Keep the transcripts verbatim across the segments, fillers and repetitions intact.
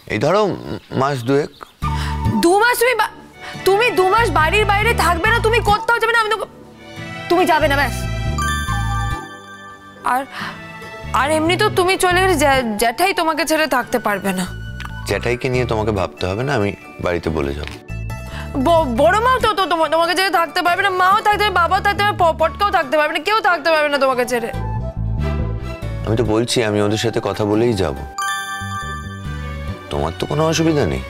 এই ধরো মাস দুয়েক। দু মাস তুমি তুমি দু মাস বাড়ির বাইরে থাকবে না, তুমি কোথাও যাবে না, আমি তো তুমি যাবে না ব্যাস। আর আর এমনি তো তুমি চলে গেলে জ্যাঠাই তোমাকে ছেড়ে থাকতে পারবে না। জ্যাঠাইকে নিয়ে তোমাকে ভাবতে হবে না, আমি বাড়িতে বলে যাবো। বড় মাও তো তোমাকে ছেড়ে থাকতে পারবে না, মাও থাকতে পারবে, বাবাও থাকতে পারবে, পটকাও থাকতে পারবে না, কেউ থাকতে পারবে না তোমাকে ছেড়ে। আমি তো বলছি আমি ওদের সাথে কথা বলেই যাব, তোমার তো কোনো অসুবিধা নেই।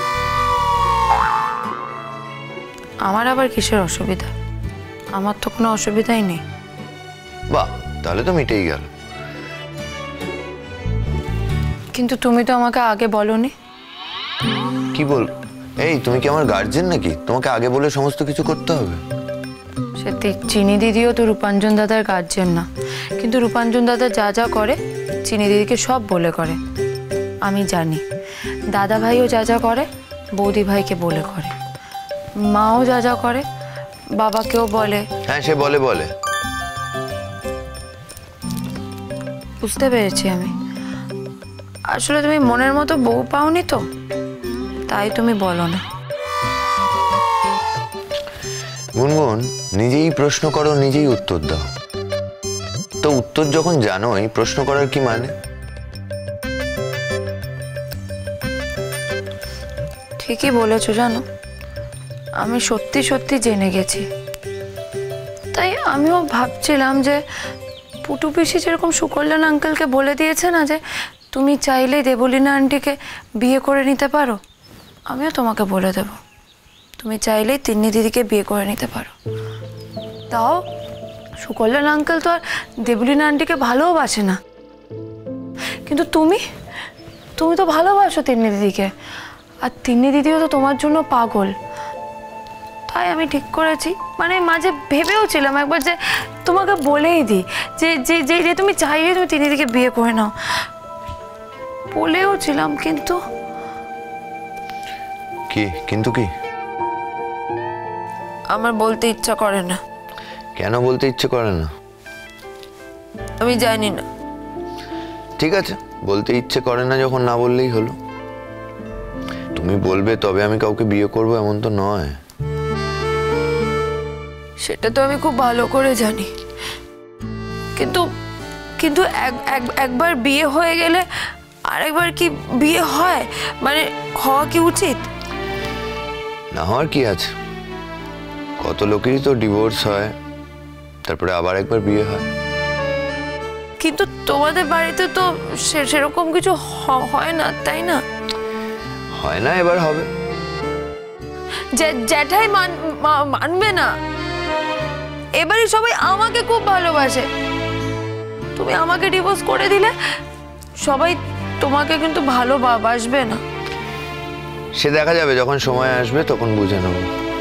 আমার আবার কিসের অসুবিধা? আমার তো কোনো অসুবিধাই নেই। বাহ, তাহলে তো মিটেই গেল। কিন্তু তুমি তো আমাকে আগে বলোনি। কি বল? এই তুমি কি আমার গার্জেন নাকি তোমাকে আগে বলে সমস্ত কিছু করতে হবে? সত্যি চিনি দিদিও তো রূপাঞ্জন দাদার গার্জেন না, কিন্তু রূপাঞ্জন দাদা যা যা করে চিনি দিদিকে সব বলে করে। আমি জানি দাদা ভাইও যা যা করে বৌদি ভাইকে বলে করে, মাও যা যা করে বাবাকেও বলে। হ্যাঁ সে বলে বলে বুঝতে পেরেছি আমি। আসলে তুমি মনের মতো বউ পাওনি তো, তাই তুমি বলো না। গুনগুন, নিজেই প্রশ্ন করো নিজেই উত্তর দাও। তো উত্তর যখন জানোই প্রশ্ন করার কি মানে? ঠিকই বলেছো জানো, আমি সত্যি সত্যি জেনে গেছি। তাই আমিও ভাবছিলাম যে পুটু পিসি যেরকম সুকল্যাণ আঙ্কেলকে বলে দিয়েছে না যে তুমি চাইলে দেবলীনা আন্টিকে বিয়ে করে নিতে পারো, আমিও তোমাকে বলে দেব তুমি চাইলেই তিন্নি দিদিকে বিয়ে করে নিতে পারো। তাও সুকল্যাণ আঙ্কেল তো আর দেবলীনা আন্টিকে ভালোবাসে না, কিন্তু তুমি তুমি তো ভালোবাসো তিন্নি দিদিকে, আর তিন্নি দিদিও তো তোমার জন্য পাগল। তাই আমি ঠিক করেছি, মানে মাঝে ভেবেও ছিলাম একবার যে তোমাকে বলেই দিই যে যে যে যে তুমি চাইলে তুমি তিন্নি দিদিকে বিয়ে করে নাও, বলেও ছিলাম। কিন্তু কি কিন্তু কি? আমার বলতে ইচ্ছা করে না। কেন বলতে ইচ্ছে করে না? আমি জানি না। ঠিক আছে, বলতে ইচ্ছে করে না যখন, না বললেই হলো। তুমি বলবে তবে আমি কাউকে বিয়ে করব এমন তো নয়। সেটা তো আমি খুব ভালো করে জানি, কিন্তু কিন্তু একবার বিয়ে হয়ে গেলে আরেকবার কি বিয়ে হয়? মানে হওয়া কি উচিত? না হওয়ার কি আছে, কত লোকেরই তো ডিভোর্স হয়, তারপরে আবার একবার বিয়ে হয়। কিন্তু তোমাদের বাড়িতে তো সেরকম কিছু হয় না, তাই না? হয় না, এবার হবে। জ্যাঠাই মানবে না, এবারে সবাই আমাকে খুব ভালোবাসে। তুমি আমাকে ডিভোর্স করে দিলে সবাই তোমাকে কিন্তু ভালোবাসবে না। সে দেখা যাবে, যখন সময় আসবে তখন বুঝে নেব।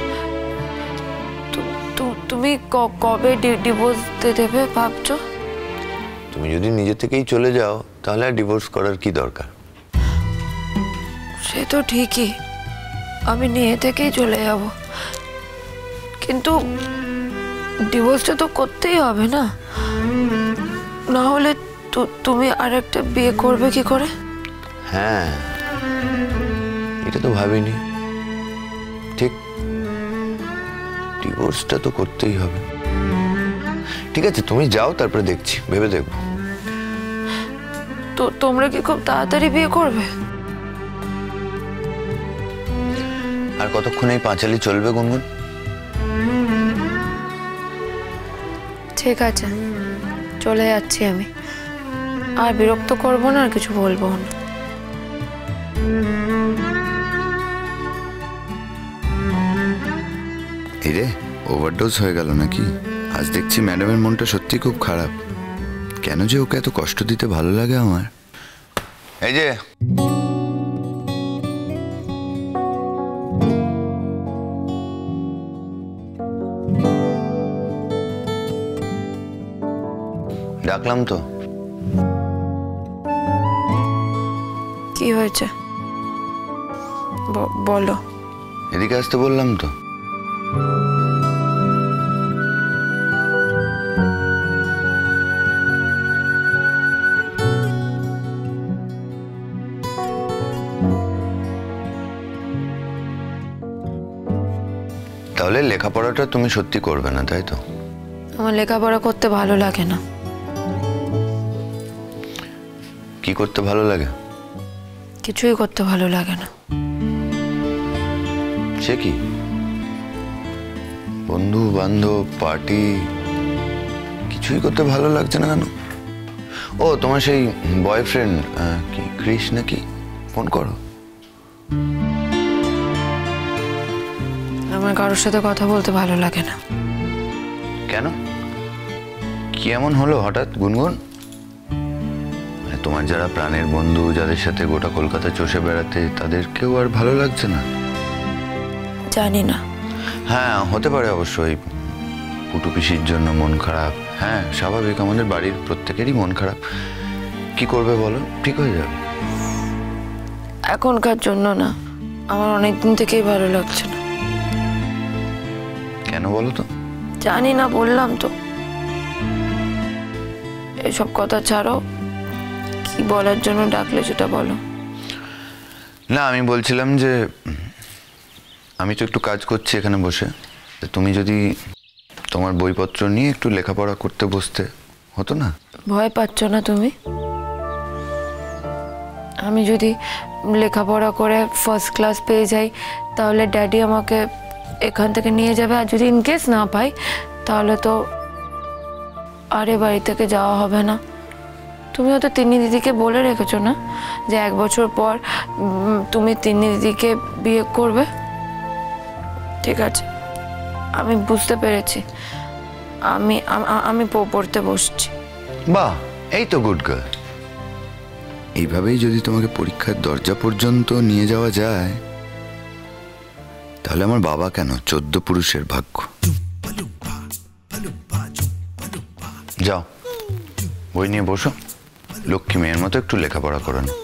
তুমি কবে ডিভোর্স দেবে ভাবছো? তুমি যদি নিজে থেকেই চলে যাও তাহলে আর ডিভোর্স করার কি দরকার? সে তো ঠিকই, আমি নিজে থেকেই চলে যাব, কিন্তু ডিভোর্সটা তো করতেই হবে না, না হলে তুমি আর একটা বিয়ে করবে কি করে? হ্যাঁ, এটা তো ভাবিনি। ঠিক, ডিভোর্সটা তো করতেই হবে। ঠিক আছে তুমি যাও, তারপরে দেখছি, ভেবে দেখবো। তো তোমরা কি খুব তাড়াতাড়ি বিয়ে করবে? আর কতক্ষণ এই পাঁচালি চলবে গুনগুন? ঠিক আছে, চলে যাচ্ছি আমি, আর বিরক্ত করবো না, আর কিছু বলবো না। এই রে, ওভারডোজ হয়ে গেল নাকি? আজ দেখছি ম্যাডামের মনটা সত্যি খুব খারাপ। কেন যে ওকে এত কষ্ট দিতে ভালো লাগে আমার। এই যে ডাকলাম তো। কি হয়েছে বলো? এদিকে আসতে বললাম তো। তাহলে লেখাপড়াটা তুমি সত্যি করবে না, তাই তো? আমার লেখাপড়া করতে ভালো লাগে না। কি করতে ভালো লাগে? কিছুই করতে ভালো লাগে না। সে কি? বন্ধু বান্ধব পার্টি কিছুই করতে ভালো লাগছে না কেন? ও তোমার সেই বয়ফ্রেন্ড কি ক্রিস নাকি? ফোন করো। আমার কারোর সাথে কথা বলতে ভালো লাগে না। কেন? কি এমন হলো হঠাৎ গুনগুন? তোমার যারা প্রাণের বন্ধু, যাদের সাথে গোটা কলকাতা চষে বেড়াতে, তাদের কেউ আর ভালো লাগছে না? জানি না। হ্যাঁ হতে পারে অবশ্যই। পুটু পিসির জন্য মন খারাপ, হ্যাঁ স্বাভাবিক, আমাদের বাড়ির প্রত্যেকেরই মন খারাপ। কি করবে বলো, ঠিক হয়ে যাবে। এখনকার জন্য না, আমার অনেকদিন থেকেই ভালো লাগছে না। কেন বলো তো? জানি না, বললাম তো। এসব কথা ছাড়ো, কি বলার জন্য ডাকলে সেটা বলো। না আমি বলছিলাম যে আমি তো একটু কাজ করছি এখানে বসে, তুমি যদি তোমার বইপত্র নিয়ে একটু লেখাপড়া করতে বসতে হতো না? ভয় পাচ্ছ না তুমি? আমি যদি লেখাপড়া করে ফার্স্ট ক্লাস পেয়ে যাই তাহলে ড্যাডি আমাকে এখান থেকে নিয়ে যাবে, আর যদি ইনকেস না পাই তাহলে তো আরে বাড়ি থেকে যাওয়া হবে না। তুমি হয়তো তিন্নি দিদিকে বলে রেখেছো না যে এক বছর পর তুমি তিন্নি দিদিকে বিয়ে করবে? ঠিক আছে, আমি বুঝতে পেরেছি। আমি আমি পড়তে বসছি। বাহ, এই তো গুড গার্ল। এইভাবেই যদি তোমাকে পরীক্ষার দরজা পর্যন্ত নিয়ে যাওয়া যায় তাহলে আমার বাবা কেন, চোদ্দ পুরুষের ভাগ্য। যাও বই নিয়ে বসো, লক্ষ্মী মেয়ের মতো একটু লেখাপড়া করো না।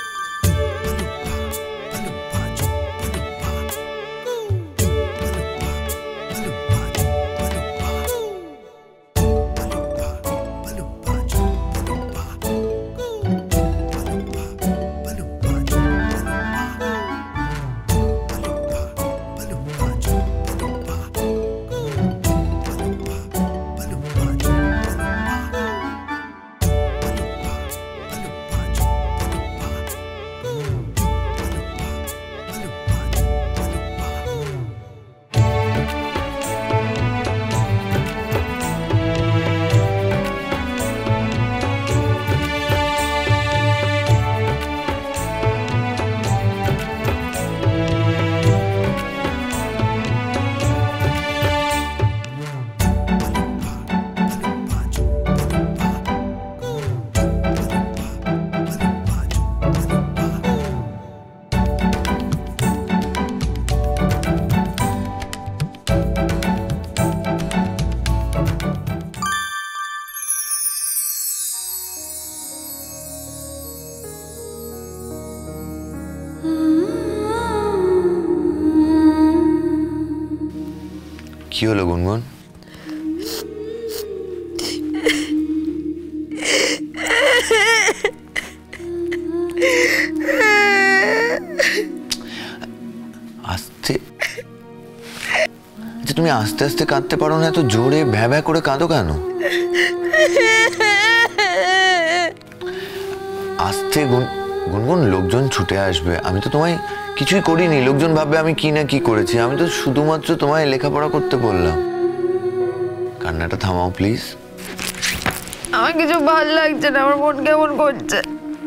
কি হলো গুনগুন? আস্তে আচ্ছা, তুমি আস্তে আস্তে কাঁদতে পারো না? এত জোরে ভ্যা ভ্যা করে কাঁদো কেন? আস্তে গুনগুন, লোকজন ছুটে আসবে। আমি তো তোমায় কিছুই করিনি, লোকজন ভাববে আমি কি না কি করেছি। আমি তো শুধুমাত্র তোমায় লেখাপড়া করতে বললাম। কান্নাটা থামাও প্লিজ। আমার কিছু ভালো লাগছে না, আমার মন কেমন করছে।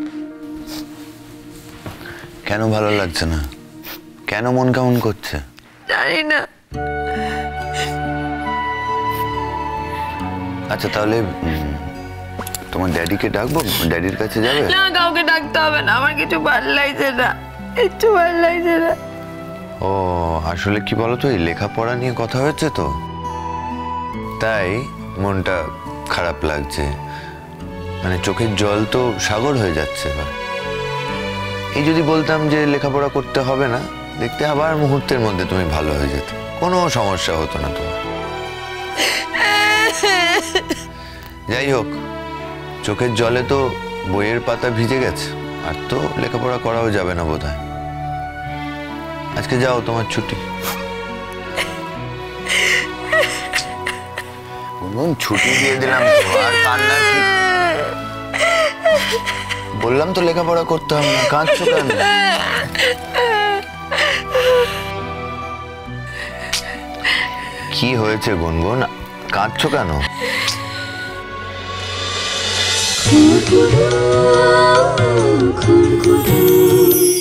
কেন ভালো লাগছে না? কেন মন কেমন করছে? জানি না। আচ্ছা তাহলে তোমার ড্যাডিকে ডাকবো? ড্যাডির কাছে যাবে? না, কাউকে ডাকতে হবে না, আমার কিছু ভালো লাগছে না, একটু ভালো লাগছে না। ও আসলে কি বলতো, এই লেখাপড়া নিয়ে কথা হয়েছে তো, তাই মনটা খারাপ লাগছে। মানে চোখের জল তো সাগর হয়ে যাচ্ছে। এই যদি বলতাম যে লেখাপড়া করতে হবে না, দেখতে আবার মুহূর্তের মধ্যে তুমি ভালো হয়ে যেত, কোনো সমস্যা হতো না তোমার। যাই হোক, চোখের জলে তো বইয়ের পাতা ভিজে গেছে, আর তো লেখাপড়া করাও যাবে না বোধহয়। আজকে যাও, তোমার ছুটি। গুনগুন ছুটি দিয়ে দিলাম তো, আর কান্নার কি? বললাম তো লেখাপড়া করতে হবে না, কাঁদছো কেন? কি হয়েছে গুনগুন, কাঁদছো কেন? খুরকুরু খুরকুরু